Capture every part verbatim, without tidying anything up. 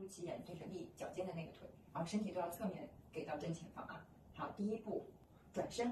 齐眼对着立脚尖的那个腿，然后身体都要侧面给到正前方啊。好，第一步转身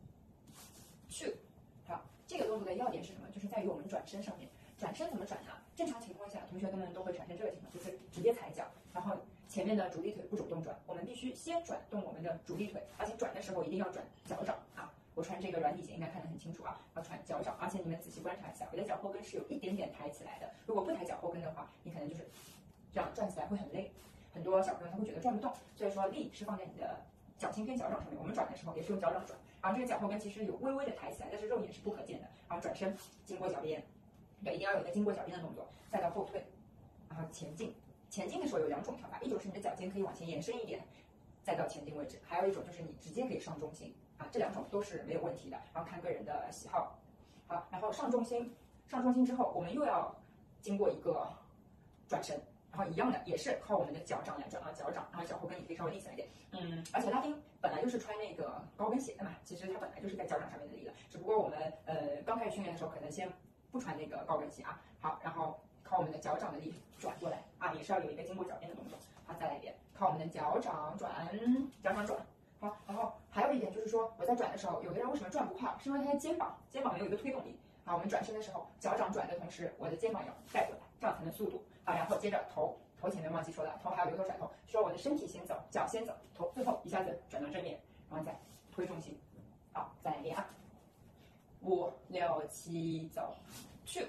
，two。好，这个动作的要点是什么？就是在于我们转身上面。转身怎么转呢？正常情况下，同学们都会产生这个情况，就是直接踩脚，然后前面的主力腿不主动转，我们必须先转动我们的主力腿，而且转的时候一定要转脚掌啊。我穿这个软底鞋应该看得很清楚啊，要穿脚掌，而且你们仔细观察一下，我的脚后跟是有一点点抬起来的。如果不抬脚后跟的话，你可能就是这样转起来会很累，很多小朋友他会觉得转不动。所以说力是放在你的脚心跟脚掌上面，我们转的时候也是用脚掌转，然后这个脚后跟其实有微微的抬起来，但是肉眼是不可见的。然后转身经过脚边。对，一定要有一个经过脚边的动作，再到后退，然后前进。前进的时候有两种跳法，一种是你的脚尖可以往前延伸一点，再到前进位置；还有一种就是你直接可以上重心啊，这两种都是没有问题的，然后看个人的喜好。好，然后上重心，上重心之后，我们又要经过一个转身，然后一样的也是靠我们的脚掌来转啊，脚掌，然后脚后跟也可以稍微立起来一点。嗯，而且拉丁本来就是穿那个高跟鞋的嘛，其实它本来就是在脚掌上面的力的，只不过我们呃刚开始训练的时候可能先不穿那个高跟鞋啊，好，然后靠我们的脚掌的力转过来啊，也是要有一个经过脚边的动作。好，再来一遍，靠我们的脚掌转，脚掌转。好，然后还有一点就是说，我在转的时候，有的人为什么转不快，是因为他的肩膀，肩膀没有一个推动力。好，我们转身的时候，脚掌转的同时，我的肩膀要带过来，这样才能速度。好，然后接着头，头前面忘记说了，头还有留头甩头，需要我的身体先走，脚先走，头最后一下子转到正面，然后再推重心。好，再来一遍啊。五六七走 ，two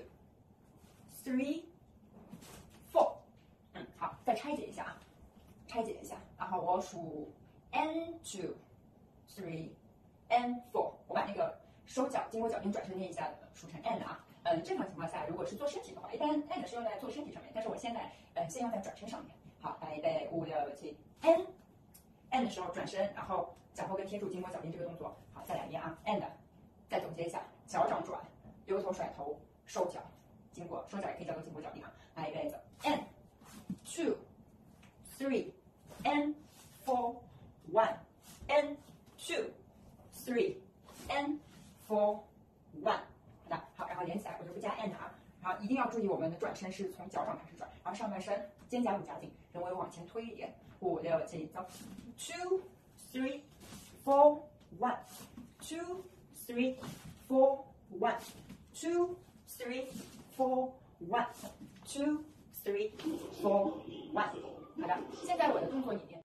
three four， 嗯，好，再拆解一下啊，拆解一下，然后我数 and two three and four， 我把那个收脚经过脚边转身那一下数成 and 啊，嗯，正常情况下如果是做身体的话，一般 and 是用在做身体上面，但是我现在呃先用在转身上面。好，来预备五六七 and and 的时候转身，然后脚后跟贴住经过脚边这个动作。好，再来一遍啊 and。再总结一下，脚掌转，留头甩头，收脚，经过收脚也可以叫做经过脚地啊。来，预备走 ，and two three and four one and two three and four one。好的，好，然后连起来我就不加 and 啊，然后一定要注意我们的转身是从脚掌开始转，然后上半身肩胛骨夹紧，人为往前推一点，五六七走 ，two three four one two。Three, four, one, two, three, four, one, two, three, four, one。好的，现在我的动作里面。